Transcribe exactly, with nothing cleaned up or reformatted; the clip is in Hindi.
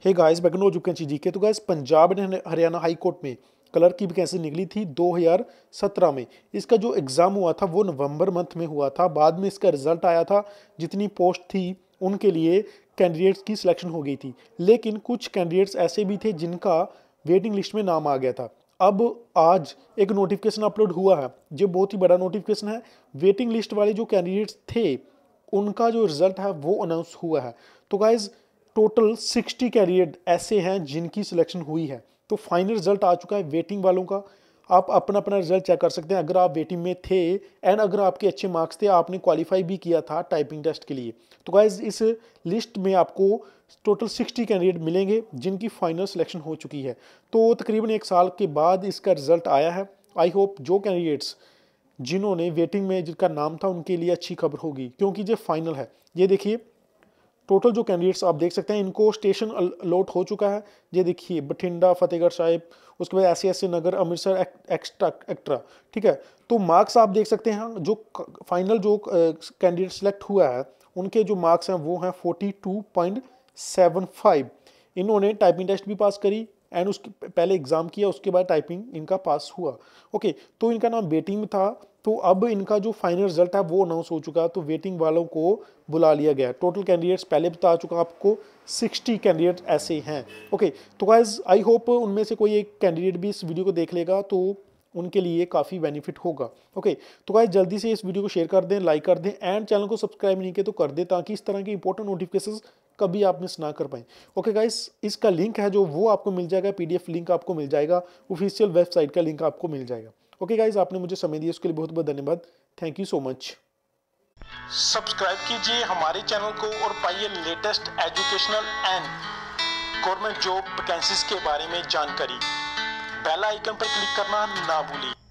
हे गाइस बैक हो चुके हैं चीज़ी के। तो guys Punjab and Haryana high court में कलर की वैकेंसी निकली थी दो हज़ार सत्रह में। इसका जो एग्ज़ाम हुआ था वो नवंबर मंथ में हुआ था। बाद में इसका रिजल्ट आया था, जितनी पोस्ट थी उनके लिए कैंडिडेट्स की सिलेक्शन हो गई थी। लेकिन कुछ कैंडिडेट्स ऐसे भी थे जिनका वेटिंग लिस्ट में नाम आ गया था। अब आज एक नोटिफिकेशन अपलोड हुआ है जो बहुत ही बड़ा नोटिफिकेशन है। वेटिंग लिस्ट वाले जो कैंडिडेट्स थे उनका जो रिजल्ट है वो अनाउंस हुआ है। तो गाइज टोटल साठ कैंडिडेट ऐसे हैं जिनकी सिलेक्शन हुई है। तो फाइनल रिजल्ट आ चुका है वेटिंग वालों का। आप अपना अपना रिजल्ट चेक कर सकते हैं अगर आप वेटिंग में थे एंड अगर आपके अच्छे मार्क्स थे, आपने क्वालिफाई भी किया था टाइपिंग टेस्ट के लिए। तो गाइज इस लिस्ट में आपको टोटल साठ कैंडिडेट मिलेंगे जिनकी फाइनल सिलेक्शन हो चुकी है। तो तकरीबन एक साल के बाद इसका रिजल्ट आया है। आई होप जो कैंडिडेट्स जिन्होंने वेटिंग में जिनका नाम था उनके लिए अच्छी खबर होगी, क्योंकि ये फाइनल है। ये देखिए टोटल जो कैंडिडेट्स आप देख सकते हैं इनको स्टेशन अलॉट हो चुका है। ये देखिए बठिंडा, फतेहगढ़ साहिब, उसके बाद ऐसे ऐसे नगर, अमृतसर एक्स्ट्रा एक्ट्रा। ठीक है, तो मार्क्स आप देख सकते हैं जो फाइनल जो कैंडिडेट सेलेक्ट हुआ है उनके जो मार्क्स हैं वो हैं forty two point seven five. इन्होंने टाइपिंग टेस्ट भी पास करी एंड उसके पहले एग्जाम किया, उसके बाद टाइपिंग इनका पास हुआ। ओके, तो इनका नाम वेटिंग में था। तो अब इनका जो फाइनल रिजल्ट है वो अनाउंस हो चुका है। तो वेटिंग वालों को बुला लिया गया। टोटल कैंडिडेट्स पहले बता चुका आपको, साठ कैंडिडेट ऐसे हैं। ओके, तो गाइज आई होप उनमें से कोई एक कैंडिडेट भी इस वीडियो को देख लेगा तो उनके लिए काफ़ी बेनिफिट होगा। ओके, तो गाइज जल्दी से इस वीडियो को शेयर कर दें, लाइक कर दें एंड चैनल को सब्सक्राइब नहीं किया तो कर दें, ताकि इस तरह के इंपॉर्टेंट नोटिफिकेशंस कभी आप मिस ना कर पाएँ। ओके गाइज, इसका लिंक है जो वो आपको मिल जाएगा, पीडीएफ लिंक आपको मिल जाएगा, ऑफिशियल वेबसाइट का लिंक आपको मिल जाएगा। ओके गाइज, आपने मुझे समय दिया उसके लिए बहुत बहुत धन्यवाद। Thank you so much. Subscribe कीजिए हमारे चैनल को और पाइए latest educational and government job vacancies के बारे में जानकारी। बेल आइकन पर क्लिक करना ना भूलिए।